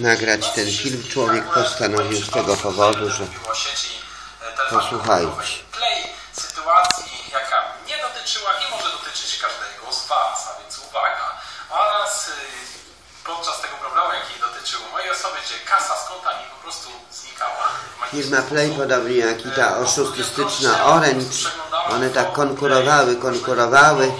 nagrać ten film. Człowiek postanowił z tego powodu, że posłuchajcie. Sytuacji, jaka mnie dotyczyła i może dotyczyć każdego z Was, a więc uwaga. Oraz podczas tego problemu, jaki dotyczył mojej osoby, gdzie kasa z konta mi po prostu znikała. Firma Play, podobnie jak i ta oszustyczna Orange, one tak konkurowały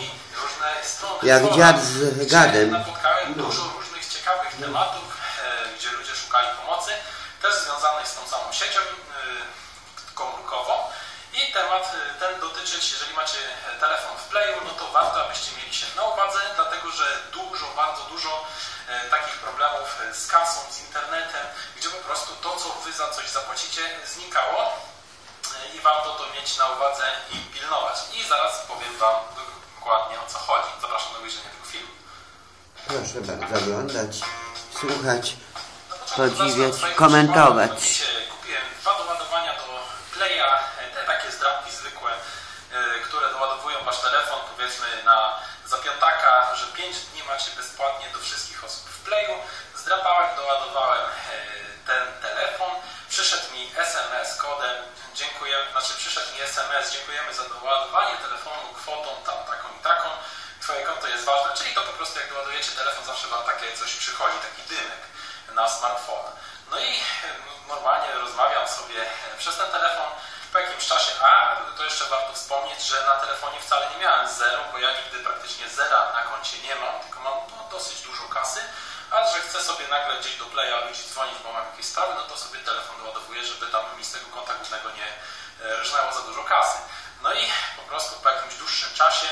jak dziad z gadem. Napotkałem dużo różnych ciekawych tematów, gdzie ludzie szukali pomocy, też związanych z tą samą siecią komórkową. I temat ten dotyczyć, jeżeli macie telefon w Playu, no to warto, abyście mieli się na uwadze, dlatego że bardzo dużo takich problemów z kasą, z internetem, gdzie po prostu to, co Wy za coś zapłacicie, znikało i warto to mieć na uwadze i pilnować. I zaraz powiem Wam dokładnie, o co chodzi. Zapraszam do obejrzenia tego filmu. Proszę bardzo oglądać, słuchać, podziwiać, komentować. Kupiłem 2 doładowania do Playa, te takie zdrapki zwykłe, które doładowują Wasz telefon, powiedzmy za piątaka, że 5 dni macie bezpłatnie do wszystkich osób w Playu. Zdrapałem, doładowałem ten telefon, przyszedł mi SMS kodem, przyszedł mi SMS, dziękujemy za doładowanie telefonu kwotą tam taką i taką, Twoje konto jest ważne, czyli to po prostu jak doładujecie telefon, zawsze Wam takie coś przychodzi, taki dymek na smartfon. No i normalnie rozmawiam sobie przez ten telefon po jakimś czasie, to jeszcze warto wspomnieć, że na telefonie wcale nie miałem zero, bo ja nigdy praktycznie zera na koncie nie mam, tylko mam dosyć dużo kasy, a że chcę sobie nagle gdzieś do Playa ludzi dzwonić, bo mam jakieś sprawy, no to sobie telefon doładowuję, żeby tam mi z tego konta głównego nie rżnęło za dużo kasy. No i po prostu po jakimś dłuższym czasie,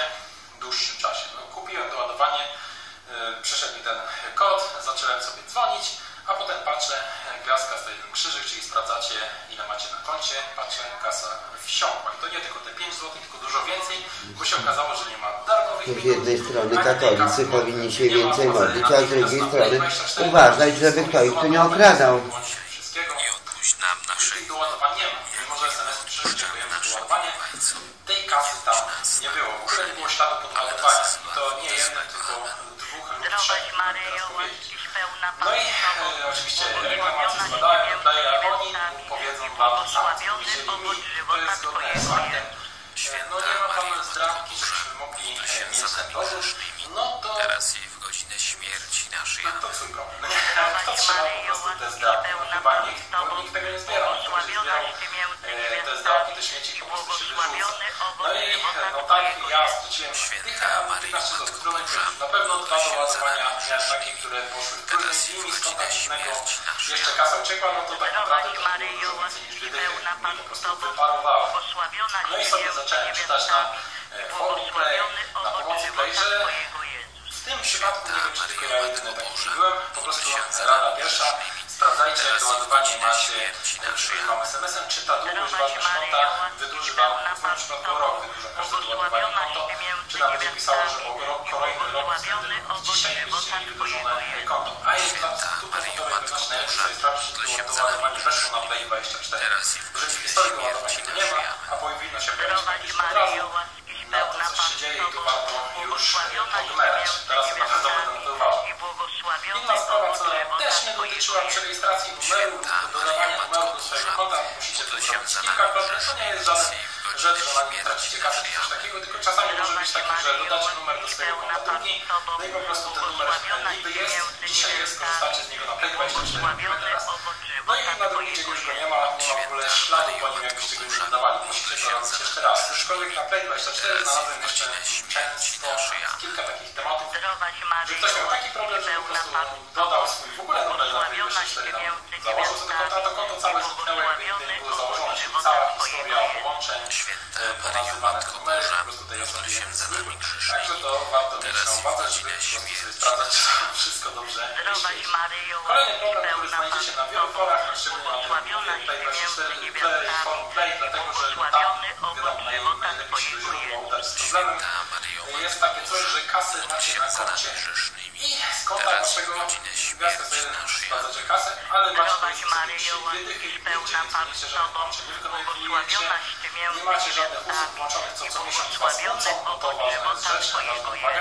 kupiłem doładowanie, przyszedł mi ten kod, zacząłem sobie dzwonić, a potem patrzę, gwiazdka stoi ten krzyżyk, czyli sprawdzacie, ile macie na koncie, patrzę, kasa wsiąkła. I to nie tylko te 5 zł, tylko dużo więcej, bo się okazało, że nie ma darmowych Z jednej strony katolicy powinni się więcej modlić, a z drugiej strony uważać, żeby ktoś tu nie okradał. Nie odpuść nam naszej doładowań nie ma. Mimo że SMS-y przyszły, dziękujemy za doładowanie, tej kasy tam nie było. W ogóle nie było śladu podładowania. I to nie jeden, tylko 2 lub 3. No i oczywiście reklamacje składałem, oni powiedzą Wam sam, widzieli mi, to jest zgodne z faktem. No nie ma tam zdrawki, żebyśmy mogli mieć ten dowód. No to... Teraz i w godzinę śmierci naszej. To twój problem. Kto trzeba po prostu te zdrawki? No chyba nikt, bo nikt tego nie zbierał. Ktoś zbierał te zdrawki, te śmieci po prostu się wyrzuca. No i no tak, ja straciłem 15 zł. Na pewno 2 doładowania miałem takie, które poszły w trudny i z konta głównego jeszcze kasa uciekła, no to tak naprawdę to było dużo więcej niż dychy. Mi po prostu wyparowało. No i sobie zacząłem czytać na forum Play, na pomocy Play, że w tym przypadku nie wiem, czy tylko ja jedyny taki byłem. Po prostu rada pierwsza. Sprawdzajcie, jak doładowanie macie, przyjdzie Wam SMS-em, czy ta długość ważność konta wydłuży Wam, w moim przypadku rok wydłuża każde doładowanie konto, czy tam będzie pisało, że kolejny rok dzisiaj będziecie mieli wydłużone konto. A jest dla 100% pewności najlepiej sobie sprawdzić, czy to doładowanie weszło na Play 24. W rzeczywistości doładowania tego nie ma, a powinno się pojawić praktycznie od razu. No to coś się dzieje i tu warto już ponumerać. Teraz naprawdę będę na to uważał. Inna sprawa, co też nie dotyczyła przerejestracji numeru, dodawania numeru do swojego konta, musicie to zrobić kilkakrotnie. To nie jest żaden rzecz, że na nie tracicie kasy czy coś takiego, tylko czasami może być takie, że dodacie numer do swojego konta drugi, no i po prostu ten numer niby jest, dzisiaj jest, korzystacie z niego na Play 24 teraz. No i na drugi dzień już go nie ma w ogóle śladu po nim, jakbyście go nie dodawali. Musicie to robić jeszcze raz. Aczkolwiek na Play 24 znalazłem jeszcze kilka takich tematów, że ktoś miał taki problem, że po prostu dodał swój w ogóle numer na Play 24, założył sobie konto, a to konto całe zniknęło, jakby nigdy nie było założone, czyli cała historia połączeń, ponazywane numery, po prostu tej osoby się znikły. Także to warto mieć na uwadze, żeby po prostu sobie sprawdzać, czy wszystko dobrze świeci. Kolejny problem, który znajdziecie na wielu forach, szczególnie na tym Play 24, forum Play, dlatego że tam, wiadomo, najlepiej się do źródła udać z problemem, jest takie coś, że kasy macie na koncie i z konta waszego gwiazdka sobie sprawdzacie kasę, ale macie sobie dzisiaj 2 dychy i nigdzie nie zmienicie żadnych łączeń, nie wykonujecie, nie macie żadnych usług włączonych, co miesiąc was płacą, bo to ważna jest rzecz, ważna uwaga.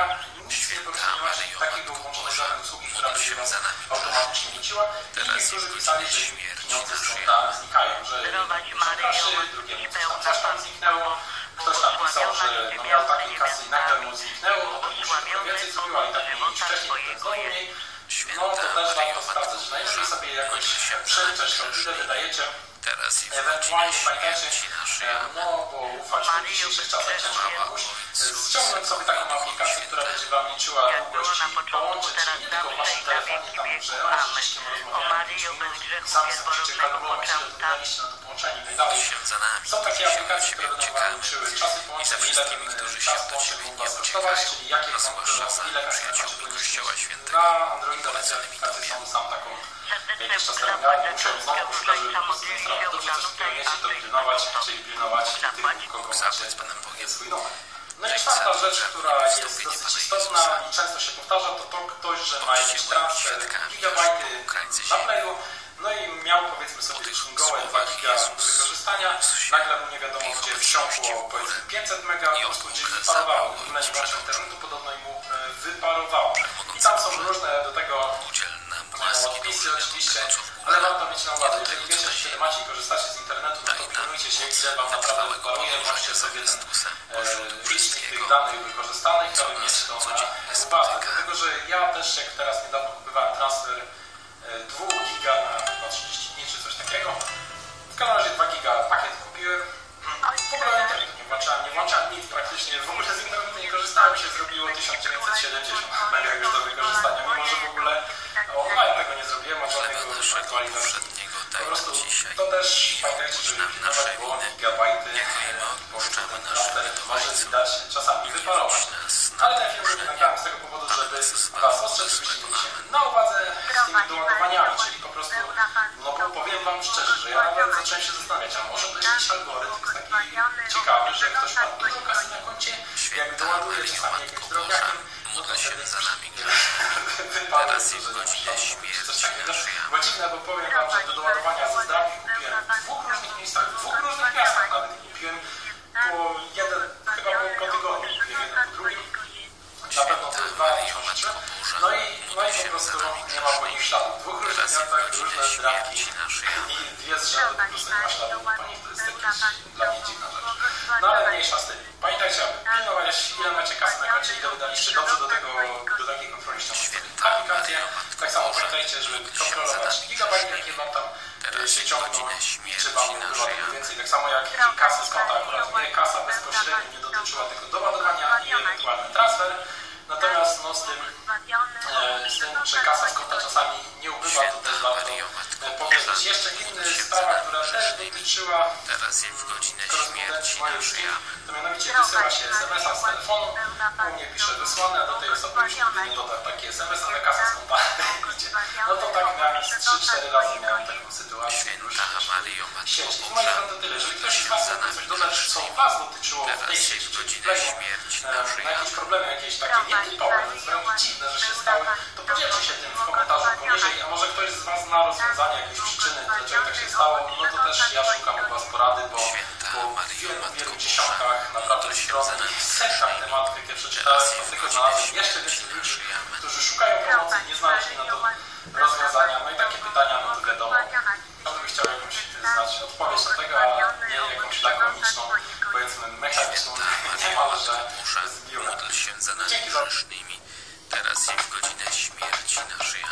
nic nie potrzebować takiego włączonego usługi, która będzie Wam automatycznie wróciła. I niektórzy pisali, że im pieniądze znikają, że drugiemu coś tam zniknęło. Ktoś tam pisał, że no miał takiej kasy i nagle mu zniknęło, potem muszę trochę więcej zrobiła i tak mniej niż wcześniej, potem znowu mniej. No to też warto sprawdzać, że najlepiej sobie jakoś przeliczać to, ile wydajecie. Ewentualnie pamiętajcie, no bo ufać w dzisiejszych czasach ciężko komuś, ściągnąć sobie taką aplikację, która będzie Wam liczyła długość połączeń, czyli nie tylko w Waszym telefonie, tam, że rzeczywiście rozmawiamy i sami sobie musicie kalkulować, ile wydaliście na to połączenie i tak dalej. Są takie aplikacje, które będą Wam liczyły czasy połączeń, ile ten czas połączeń mógł Was kosztować, czyli jakie są, ile macie ponieść. Na Androida takie aplikacje są sam taką jakiś czas temu miałem, muszę znowu poszukać, żeby po prostu nie zrobić. Dobrze też umiecie to pilnować tych, kogo macie swój numer. No i czwarta rzecz, która jest dosyć istotna i często się powtarza, to ktoś, że ma jakiś transfer gigabajty na playu, no i miał powiedzmy sobie gołe 2 giga wykorzystania, nagle mu nie wiadomo gdzie wsiąkło powiedzmy 500 mega, po prostu gdzieś wyparowało, w ogóle nie włączył internetu, podobno mu wyparowało. I tam są różne do tego odpisy oczywiście, ale warto mieć na uwadze, jeżeli wiecie, że macie i korzystacie z internetu, no to pilnujcie się, ile Wam naprawdę wyparuje, możecie sobie ten licznik tych danych wykorzystanych, aby mieć to na uwadze. Dlatego, że ja też jak teraz niedawno kupowałem transfer 2 giga na chyba 30 dni czy coś takiego, w każdym razie 2 giga pakiet kupiłem, w ogóle internetu nie włączałem nic praktycznie, w ogóle z internetu nie korzystałem, się zrobiło 1970 mega już do wykorzystania, mimo że w ogóle online tego nie zrobiłem, a żadnego aktualizacji. Po prostu to też pamiętajcie, żeby pilnować, bo gigabajty może widać czasami wyparować. Ale ten film nie nagrałem z tego powodu, żeby Was ostrzec, żebyście mieli na uwadze z tymi doładowaniami, czyli po prostu, no bo powiem Wam szczerze, że ja nawet zacząłem się zastanawiać, a może to jakiś algorytm taki ciekawy, że ktoś ma dużo kasy na koncie, jak doładuje czasami jakimś drobiakiem, no to wtedy wypadło, że coś takiego. Bo dziwne, bo powiem Wam, że do doładowania ze zdrabki kupiłem w 2 różnych miejscach, w 2 różnych miastach nawet kupiłem, bo jeden, chyba był po tygodniu, kupiłem jeden po drugim. Na pewno to jest 2003. No i po prostu nie ma po nich śladu. W 2 różnych miastach różne zdrabki i 2 z rzędu po prostu nie ma śladu po nich. To jest jakieś dla mnie dziwna rzecz. No ale mniejsza z tym. Pamiętajcie, aby pilnować, ile macie kasy na koncie, ile wydaliście. Dobrze do takiej kontroli ściągnąć aplikację. Tak samo pamiętajcie, żeby kontrolować gigabajty, jakie Wam tam się ciągną i czy Wam nie było tego więcej. Tak samo jak kasy z konta. Akurat mnie kasa bezpośrednio nie dotyczyła tylko doładowania i ewentualny transfer. Natomiast no, z tym, że kasa z konta czasami nie ubywa, to też warto powiedzieć. Jeszcze inna sprawa, która też dotyczyła korespondencji mojej szyi, to mianowicie wysyła się SMS-a z telefonu, u mnie pisze wysłane, a do tej osoby już nigdy nie dotarł taki SMS, ale kasa z konta idzie. No to tak miałem 3-4 razy miałem taką sytuację już sieci. I moje to tyle. Jeżeli ktoś z Was chce coś dodać, co Was dotyczyło w tej sieci, czyli na jakieś problemy, jakieś takie nietypowe, wręcz dziwne, że się stały, to podzielcie się tym w komentarzu poniżej, a może ktoś z Was zna rozwiązanie, jakieś przyczyny, dlaczego tak się stało, no to też ja szukam u Was porady, bo po wielu dziesiątkach, naprawdę stron i setkach tematów, jakie przeczytałem, to tylko znalazłem jeszcze więcej ludzi, którzy szukają pomocy i nie znaleźli na to rozwiązania. No i takie pytania, no to wiadomo, każdy by chciał jakąś znać odpowiedź na tego, a nie jakąś taką logiczną, powiedzmy mechaniczną, niemalże z biura. Dzięki za Teraz jest godzina śmierci na szyję.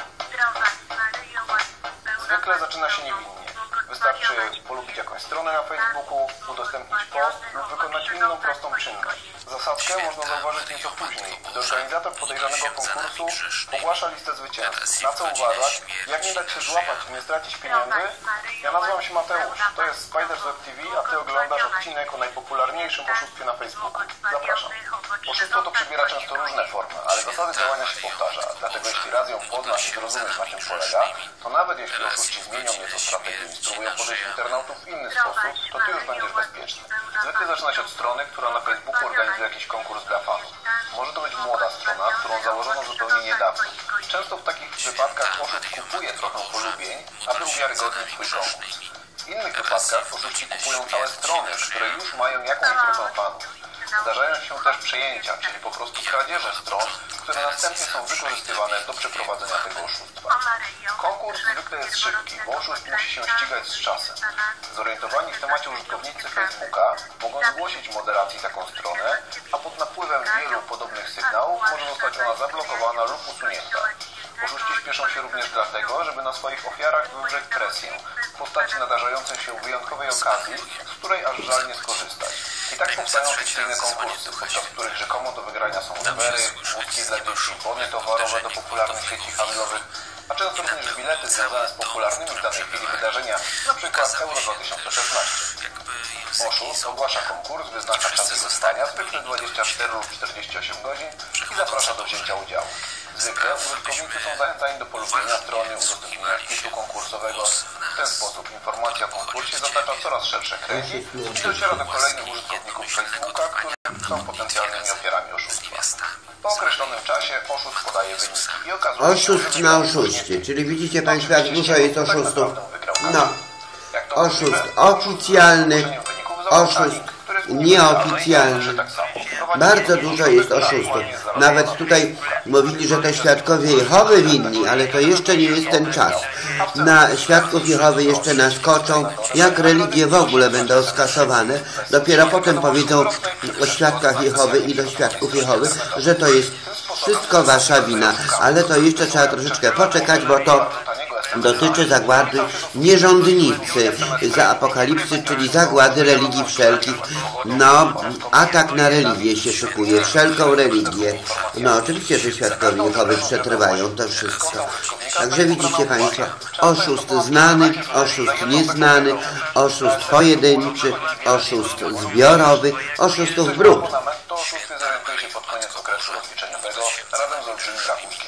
Zwykle zaczyna się niewinnie. Wystarczy polubić jakąś stronę na Facebooku, udostępnić post lub wykonać inną prostą czynność. Zasadzkę można zauważyć nieco później, gdy organizator podejrzanego konkursu ogłasza listę zwycięzców. Na co uważać, jak nie dać się złapać i nie stracić pieniędzy? Ja nazywam się Mateusz, to jest Spiders Web TV, a Ty oglądasz odcinek o najpopularniejszym oszustwie na Facebooku. Zapraszam. Oszustwo to przybiera często różne formy, ale zasady działania się powtarza. Dlatego jeśli raz ją poznasz i zrozumiesz, na czym polega, to nawet jeśli oszuści zmienią nieco strategię i spróbują podejść internautów w inny sposób, to Ty już będziesz bezpieczny. Zwykle zaczyna się od strony, która na Facebooku organizuje jakiś konkurs dla fanów. Może to być młoda strona, którą założono zupełnie niedawno. Często w takich wypadkach oszust kupuje trochę polubień, aby uwiarygodnić swój konkurs. W innych wypadkach oszuści kupują całe strony, które już mają jakąś grupę fanów. Zdarzają się też przejęcia, czyli po prostu kradzieże stron, które następnie są wykorzystywane do przeprowadzenia tego oszustwa. Konkurs zwykle jest szybki, bo oszust musi się ścigać z czasem. Zorientowani w temacie użytkownicy Facebooka mogą zgłosić moderacji taką stronę, a pod napływem wielu podobnych sygnałów może zostać ona zablokowana lub usunięta. Oszuści śpieszą się również dlatego, żeby na swoich ofiarach wywrzeć presję w postaci nadarzającej się wyjątkowej okazji, z której aż żal nie skorzystać. I tak powstają fikcyjne konkursy, podczas których rzekomo do wygrania są rowery, wódki dla dzieci, bony towarowe do popularnych sieci handlowych, a często również bilety związane z popularnymi w danej chwili wydarzenia, np. Euro 2016. Oszust ogłasza konkurs, wyznacza czas wykorzystania, zwykle 24 lub 48 godzin i zaprasza do wzięcia udziału. Zwykle użytkownicy są zachęcani do polubienia strony, udostępnienia wpisu konkursowego. W ten sposób informacja o konkursie zatacza coraz szersze kręgi i dociera do kolejnych użytkowników Facebooka, którzy są potencjalnymi ofiarami oszustwa. Po określonym czasie oszust podaje wyniki i okazuje się, Oszust na oszuście, czyli widzicie Państwo, jak dużo jest oszustów. No, oszust oficjalny, oszust nieoficjalny. Bardzo dużo jest oszustów. Nawet tutaj mówili, że to świadkowie Jehowy winni, ale to jeszcze nie jest ten czas. Na świadków Jehowy jeszcze naskoczą, jak religie w ogóle będą skasowane. Dopiero potem powiedzą o świadkach Jehowy i do świadków Jehowy, że to jest wszystko wasza wina. Ale to jeszcze trzeba troszeczkę poczekać, bo to dotyczy zagłady nierządnicy za apokalipsy, czyli zagłady religii wszelkich. No, atak na religię się szykuje, wszelką religię. No, oczywiście, że świadkowie Jehowy przetrwają to wszystko. Także widzicie Państwo, oszust znany, oszust nieznany, oszust pojedynczy, oszust zbiorowy, oszustów brud. To oszustwo zorientuje się pod koniec okresu rozliczeniowego razem z olbrzymim rachunkiem.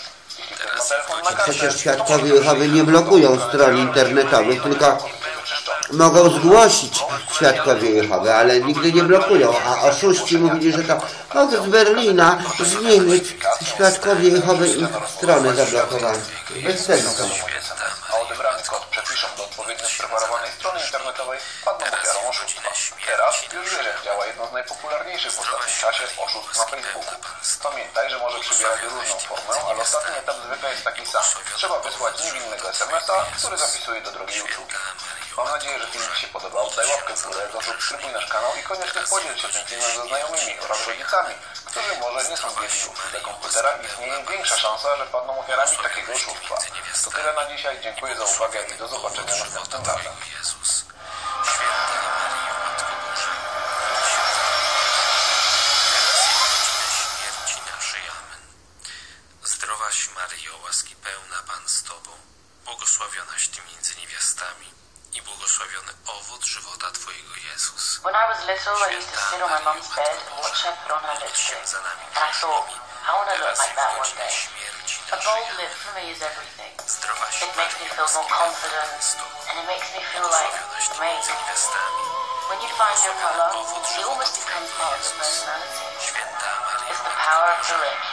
Przecież świadkowie Jehowy nie blokują stron internetowych, tylko mogą zgłosić świadkowie Jehowy, ale nigdy nie blokują. A oszuści mówili, że to z Berlina, z Niemiec, świadkowie Jehowy i strony zablokowane. Bez sensu. A odebrany kod przepiszą do odpowiednio spreparowanej strony internetowej, padną ofiarą oszustwa. Teraz już wiesz, jak działa jedno z najpopularniejszych w ostatnim czasie oszustw na Facebooku. Pamiętaj, że może przybierać różną formę, ale ostatni etap zwykle jest taki sam. Trzeba wysłać niewinnego SMS-a, który zapisuje do drogiej usługi. Mam nadzieję, że film Ci się podobał. Daj łapkę w górę, zasubskrybuj nasz kanał i koniecznie podziel się tym filmem ze znajomymi oraz rodzicami, którzy może nie są biegli w obsłudze komputera i istnieje większa szansa, że padną ofiarami takiego oszustwa. To tyle na dzisiaj. Dziękuję za uwagę i do zobaczenia następnym razem. Zdrowaś Maryjo, łaski pełna, Pan z Tobą, błogosławionaś Ty między niewiastami i błogosławiony owoc żywota Twojego, Jezus. When I was little, I used to sit on my mum's bed and watch her put on her lipstick. And I thought, I want to look like that one day. A bold lip for me is everything. It makes me feel more confident and it makes me feel like amazing. When you find your color, it almost becomes part of your personality. It's the power of the lip.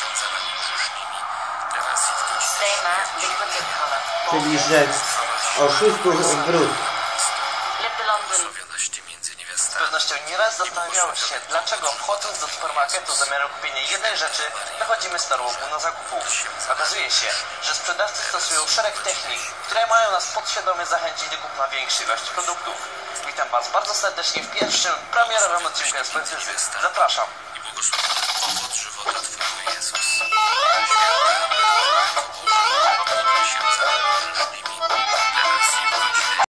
Say matte, liquid lip color. Czyli, że oszustów brud. Lip the London. Z pewnością nieraz zastanawiałeś się, dlaczego wchodząc do supermarketu zamiast kupienia jednej rzeczy, nachodzimy starą na zakupu. Okazuje się, że sprzedawcy stosują szereg technik, które mają nas podświadomie zachęcić do kupna większej ilości produktów. Witam Was bardzo serdecznie w pierwszym premierowym odcinku Ekspertyzy. Zapraszam.